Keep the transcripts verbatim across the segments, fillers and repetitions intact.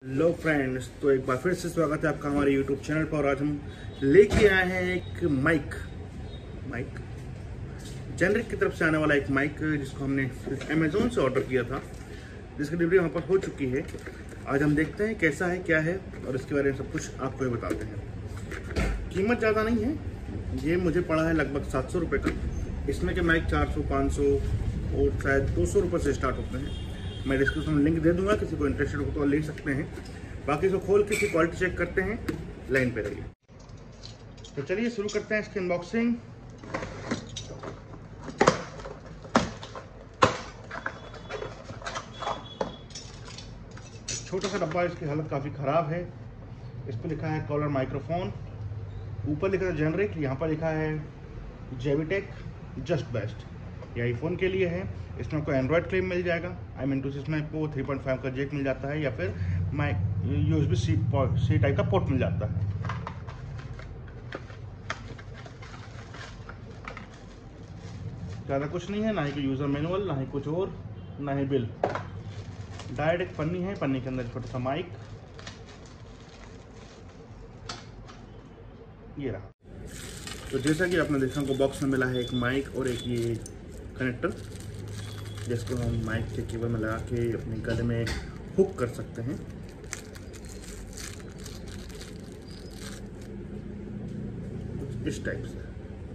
Hello friends, तो एक बार फिर से स्वागत है आपका हमारे यूट्यूब चैनल पर। आज हम लेके आए हैं एक माइक माइक जेनरिक की तरफ से आने वाला एक माइक, जिसको हमने अमेजोन से ऑर्डर किया था, जिसकी डिलीवरी वहाँ पर हो चुकी है। आज हम देखते हैं कैसा है, क्या है, और इसके बारे में सब कुछ आपको ही बताते हैं। कीमत ज़्यादा नहीं है, ये मुझे पड़ा है लगभग सात सौ रुपये का। इसमें के माइक चार सौ पाँच सौ और शायद दो सौ रुपये से स्टार्ट होते हैं। मैं डिस्क्रिप्शन में लिंक दे दूंगा, किसी को इंटरेस्टेड हो तो ले सकते हैं। बाकी इसको खोल के इसकी क्वालिटी चेक करते हैं। लाइन पे रहिए। तो चलिए शुरू करते हैं इसकी अनबॉक्सिंग। छोटा सा डब्बा, इसकी हालत काफ़ी ख़राब है। इस पर लिखा है कॉलर माइक्रोफोन, ऊपर लिखा है जेनरिक, यहाँ पर लिखा है जेविटेक जस्ट बेस्ट। ये आईफोन के लिए है। इसमें आपको एंड्रॉयड क्लेम मिल जाएगा। आई मीन टू से इसमें आपको थ्री पॉइंट फाइव का जैक मिल जाता है, या फिर mic USB C C type का पोर्ट मिल जाता है। ज़्यादा कुछ नहीं है, ना ही कोई यूज़र मैनुअल, ना ही कुछ और, ना ही बिल। डायरेक्ट एक पन्नी है, पन्नी के अंदर छोटा सा माइक ये रहा। तो जैसा कि आपने देखा, हमको बॉक्स में मिला है एक माइक और एक ये कनेक्टर, जिसको हम माइक के केबल में लगा के अपने गले में हुक कर सकते हैं। इस टाइप से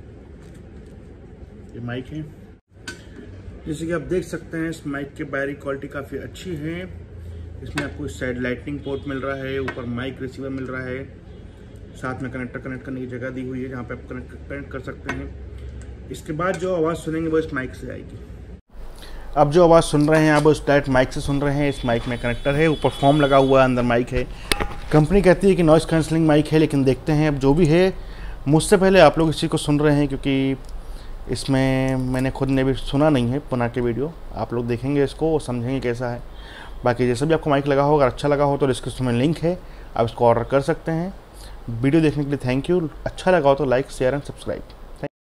ये माइक है। जैसे कि आप देख सकते हैं, इस माइक की बैटरी क्वालिटी काफ़ी अच्छी है। इसमें आपको इस साइड लाइटनिंग पोर्ट मिल रहा है, ऊपर माइक रिसीवर मिल रहा है, साथ में कनेक्टर कनेक्ट करने की जगह दी हुई है, जहाँ पे आप कनेक्ट कनेक्ट कर सकते हैं। इसके बाद जो आवाज़ सुनेंगे वो इस माइक से आएगी। अब जो आवाज़ सुन रहे हैं आप उस डायरेक्ट माइक से सुन रहे हैं। इस माइक में कनेक्टर है, ऊपर फॉर्म लगा हुआ है, अंदर माइक है। कंपनी कहती है कि नॉइस कैंसलिंग माइक है, लेकिन देखते हैं अब जो भी है। मुझसे पहले आप लोग इस चीज़ को सुन रहे हैं, क्योंकि इसमें मैंने खुद ने भी सुना नहीं है बना के वीडियो। आप लोग देखेंगे इसको और समझेंगे कैसा है। बाकी जैसे भी आपको माइक लगा हो, अगर अच्छा लगा हो तो डिस्क्रिप्शन में लिंक है, आप इसको ऑर्डर कर सकते हैं। वीडियो देखने के लिए थैंक यू। अच्छा लगा हो तो लाइक शेयर एंड सब्सक्राइब।